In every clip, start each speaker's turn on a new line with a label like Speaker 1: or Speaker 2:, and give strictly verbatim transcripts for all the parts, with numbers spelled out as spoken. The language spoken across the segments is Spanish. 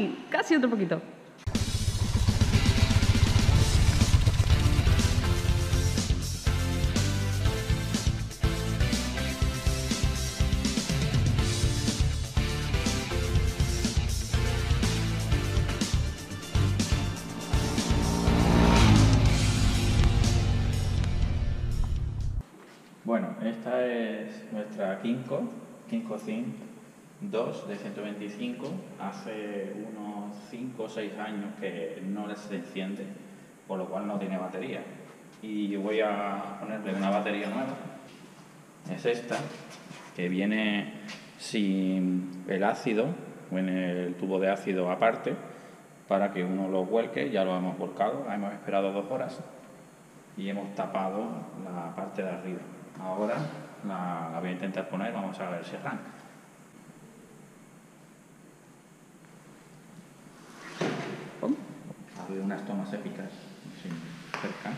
Speaker 1: ¡Ay! Casi otro poquito.
Speaker 2: Bueno, esta es nuestra Kinco, Kinco Zinc dos de ciento veinticinco. Hace unos cinco o seis años que no se enciende, por lo cual no tiene batería. Y voy a ponerle una batería nueva. Es esta, que viene sin el ácido, viene el tubo de ácido aparte, para que uno lo vuelque. Ya lo hemos volcado, hemos esperado dos horas y hemos tapado la parte de arriba. Ahora la, la voy a intentar poner, vamos a ver si arranca.
Speaker 1: ¿Cómo?
Speaker 2: Ha habido unas tomas épicas, sí, cerca.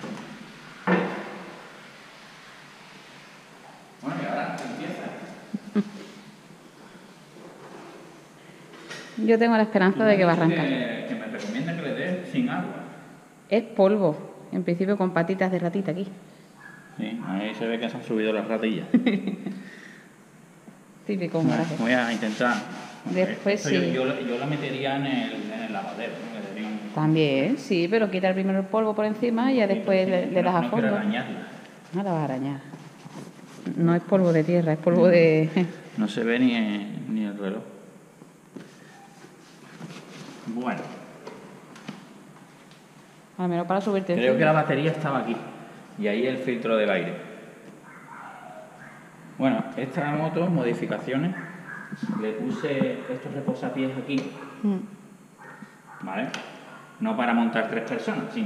Speaker 2: Bueno, y ahora empieza.
Speaker 1: Yo tengo la esperanza de que va a arrancar.
Speaker 2: Que, que me recomienda que le dé sin agua.
Speaker 1: Es polvo, en principio con patitas de ratita aquí.
Speaker 2: Sí, ahí se ve que se han subido las ratillas.
Speaker 1: Típico
Speaker 2: Bueno,
Speaker 1: humaraje.
Speaker 2: voy a intentar.
Speaker 1: Después
Speaker 2: Esto
Speaker 1: sí.
Speaker 2: Yo, yo, yo la metería en el, en el lavadero, ¿no? Le daría un-
Speaker 1: También, sí, pero quita primero el polvo por encima y ya después
Speaker 2: Sí,
Speaker 1: le, le
Speaker 2: no-
Speaker 1: das a
Speaker 2: no
Speaker 1: fondo.
Speaker 2: quiero arañarla.
Speaker 1: No la vas a arañar. No es polvo de tierra, es polvo de...
Speaker 2: No se ve ni, ni el reloj. Bueno,
Speaker 1: Al menos para subirte
Speaker 2: creo
Speaker 1: encima.
Speaker 2: que la batería estaba aquí. Y ahí el filtro del aire. Bueno, esta moto, modificaciones, le puse estos reposapiés aquí,
Speaker 1: Mm.
Speaker 2: ¿vale? No para montar tres personas, sino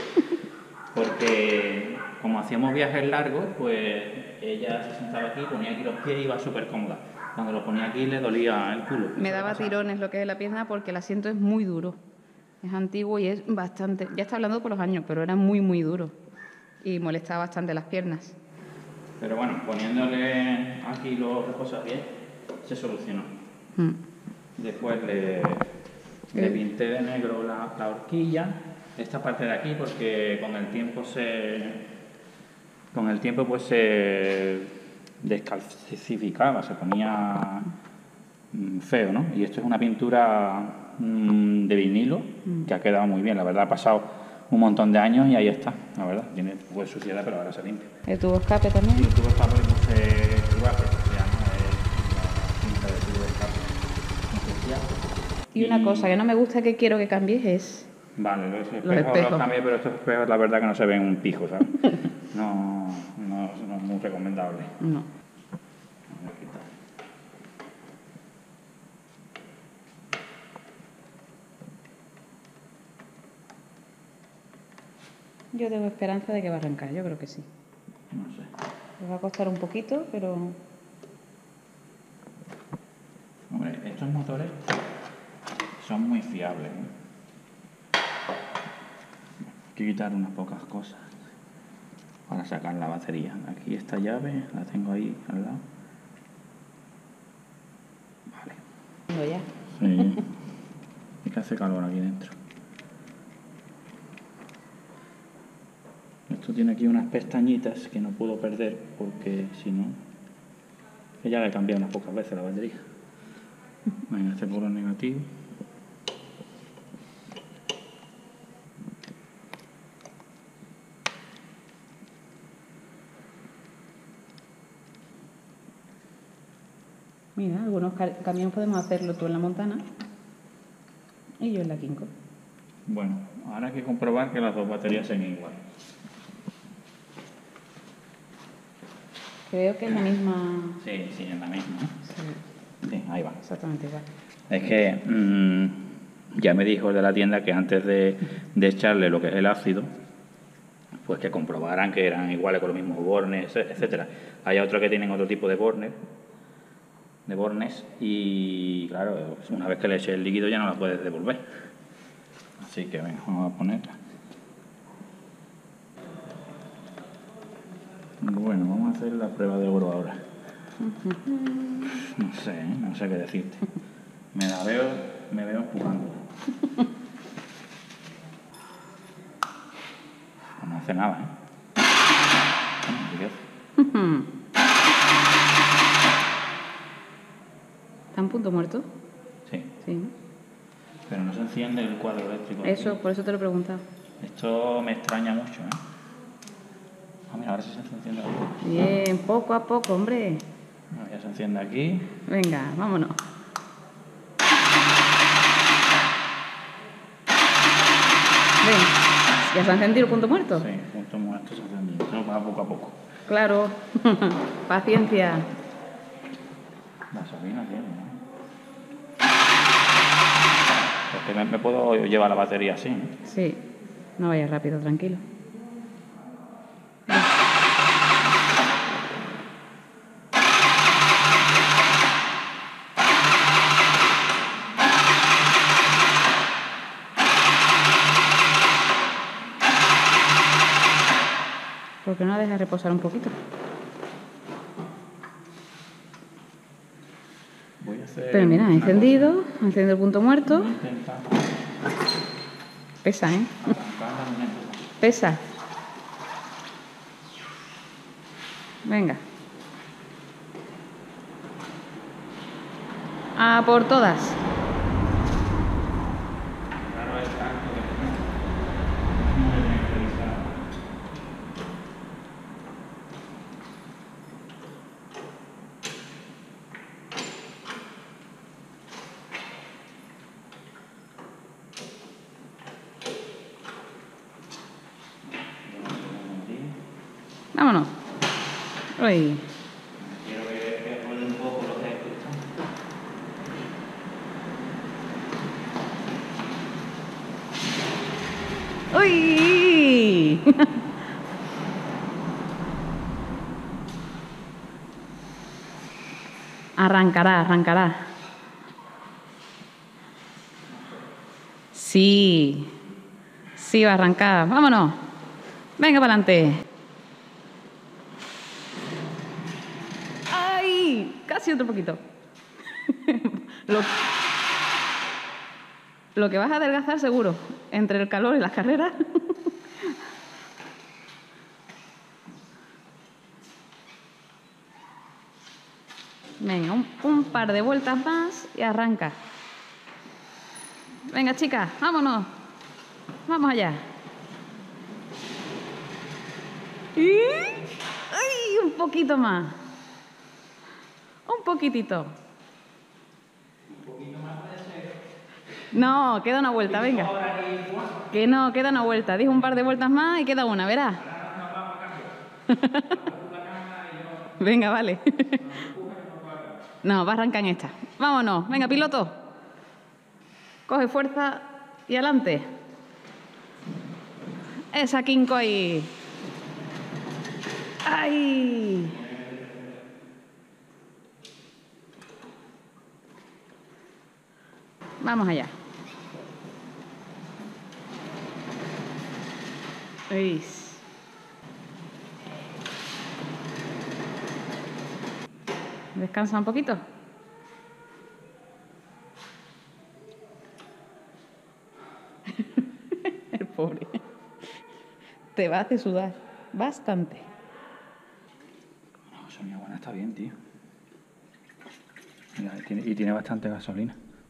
Speaker 2: porque como hacíamos viajes largos, pues ella se sentaba aquí, ponía aquí los pies y iba súper cómoda. Cuando lo ponía aquí le dolía el culo.
Speaker 1: Me
Speaker 2: Eso
Speaker 1: daba
Speaker 2: le pasaba.
Speaker 1: tirones lo que es la pierna porque el asiento es muy duro. Es antiguo y es bastante... Ya está hablando por los años, pero era muy, muy duro. Y molestaba bastante las piernas.
Speaker 2: Pero bueno, poniéndole aquí los reposapiés, se solucionó.
Speaker 1: Mm.
Speaker 2: Después le, le pinté de negro la, la horquilla, esta parte de aquí, porque con el tiempo se con el tiempo pues se descalcificaba, se ponía mm, feo, ¿no? Y esto es una pintura mm, de vinilo que ha quedado muy bien, la verdad ha pasado un montón de años y ahí está, la verdad, tiene un poco de suciedad pero ahora se limpia.
Speaker 1: ¿El tubo escape también?
Speaker 2: Y el tubo de escape le puse igual, que se llama eh, la cinta de tubo de escape especial.
Speaker 1: Y una cosa que no me gusta que quiero que cambies es...
Speaker 2: Vale, los espejos
Speaker 1: Los
Speaker 2: los,
Speaker 1: espejos.
Speaker 2: cambié, pero estos espejos la verdad que no se ven un pijo, ¿sabes? No, no, no es muy recomendable.
Speaker 1: No.
Speaker 2: Voy a quitar.
Speaker 1: Yo tengo esperanza de que va a arrancar, yo creo que sí.
Speaker 2: No sé.
Speaker 1: Le va a costar un poquito, pero...
Speaker 2: Hombre, estos motores son muy fiables, ¿no? Hay que quitar unas pocas cosas para sacar la batería. Aquí esta llave la tengo ahí al lado. Vale.
Speaker 1: Tengo ya.
Speaker 2: Sí. Es que hace calor aquí dentro. Esto tiene aquí unas pestañitas que no puedo perder porque si no, que ya la he cambiado unas pocas veces la batería. Venga, este polo negativo.
Speaker 1: Mira, algunos ca- camiones podemos hacerlo tú en la Montana y yo en la Kinko.
Speaker 2: Bueno, ahora hay que comprobar que las dos baterías sean iguales.
Speaker 1: Creo que es la misma...
Speaker 2: Sí, sí, es la misma.
Speaker 1: Sí,
Speaker 2: Sí, ahí va.
Speaker 1: exactamente igual.
Speaker 2: Es que mmm, ya me dijo el de la tienda que antes de, de echarle lo que es el ácido, pues que comprobaran que eran iguales con los mismos bornes, etcétera. Hay otros que tienen otro tipo de bornes, de bornes, y claro, una vez que le eches el líquido ya no la puedes devolver. Así que venga, vamos a ponerla. Bueno, vamos a hacer la prueba de oro ahora. No sé, ¿eh? No sé qué decirte. Me la veo, me veo empujando. No hace nada, ¿eh?
Speaker 1: ¿Está en punto muerto?
Speaker 2: Sí.
Speaker 1: Sí.
Speaker 2: Pero no se enciende el cuadro eléctrico.
Speaker 1: Eso,
Speaker 2: aquí.
Speaker 1: por eso te lo he preguntado.
Speaker 2: Esto me extraña mucho, ¿eh? Ah, mira, ahora sí se enciende aquí.
Speaker 1: Bien, poco a poco, hombre.
Speaker 2: Bueno, ya se enciende aquí.
Speaker 1: Venga, vámonos. Ven, ¿ya se ha encendido el punto muerto?
Speaker 2: Sí, punto muerto se ha encendido. Eso va poco a poco.
Speaker 1: Claro. Paciencia.
Speaker 2: Gasolina tiene, ¿no? Porque me, me puedo llevar la batería así, ¿no?
Speaker 1: Sí. No vayas rápido, tranquilo. ¿Por qué no la dejas reposar un poquito?
Speaker 2: Voy a hacer.
Speaker 1: Pero mira, ha encendido, ha encendido el punto muerto.
Speaker 2: Voy a intentar
Speaker 1: Pesa, ¿eh?
Speaker 2: arrancar la luneta.
Speaker 1: Pesa. Venga. A por todas.
Speaker 2: Claro, el tanto que no me tiene que revisar.
Speaker 1: Vámonos. Uy.
Speaker 2: Quiero que, que ruede un poco lo que escuchan.
Speaker 1: ¡Uy! Arrancará, arrancará. Sí. Sí, va a arrancar. Vámonos. Venga para adelante. ¡Ay! Casi otro poquito. Lo... Lo que vas a adelgazar seguro. Entre el calor y las carreras. Venga, un, un par de vueltas más y arranca. Venga, chicas, vámonos. Vamos allá. Y... ¡ay! Un poquito más. Un poquitito.
Speaker 2: Un poquito más puede ser.
Speaker 1: No, queda una vuelta, venga. Que no, queda una vuelta. Dijo un par de vueltas más y queda una, verás. Venga, vale. No, va a arrancar en esta. Vámonos. Venga, piloto. Coge fuerza y adelante. Esa quinco ahí. ¡Ay! Vamos allá. Uy. Descansa un poquito. El pobre. Te va a hacer sudar bastante.
Speaker 2: No, gasolina buena está bien, tío. Mira, y tiene, y tiene bastante gasolina.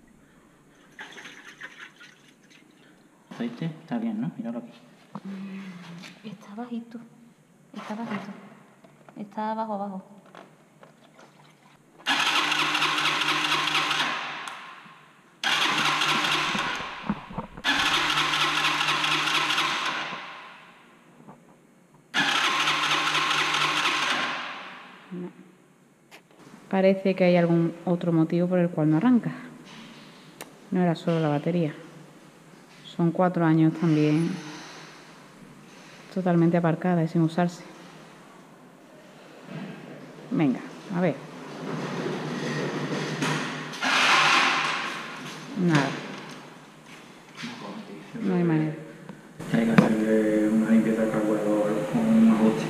Speaker 2: ¿Aceite? Está bien, ¿no? Míralo aquí.
Speaker 1: Está bajito. Está bajito. Está abajo, abajo. No. Parece que hay algún otro motivo por el cual no arranca. No era solo la batería. Son cuatro años también totalmente aparcada y sin usarse. Venga, a ver. Nada. No hay manera.
Speaker 2: Hay que hacerle una limpieza de carburador con un ajuste.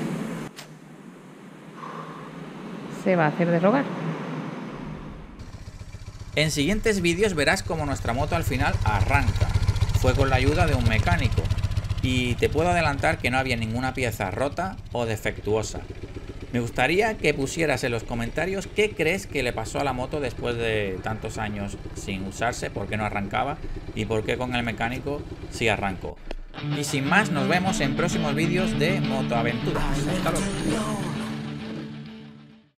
Speaker 1: Se va a hacer de rogar.
Speaker 3: En siguientes vídeos verás cómo nuestra moto al final arranca. Fue con la ayuda de un mecánico. Y te puedo adelantar que no había ninguna pieza rota o defectuosa. Me gustaría que pusieras en los comentarios qué crees que le pasó a la moto después de tantos años sin usarse, por qué no arrancaba y por qué con el mecánico sí arrancó. Y sin más, nos vemos en próximos vídeos de Motoaventuras. Hasta luego.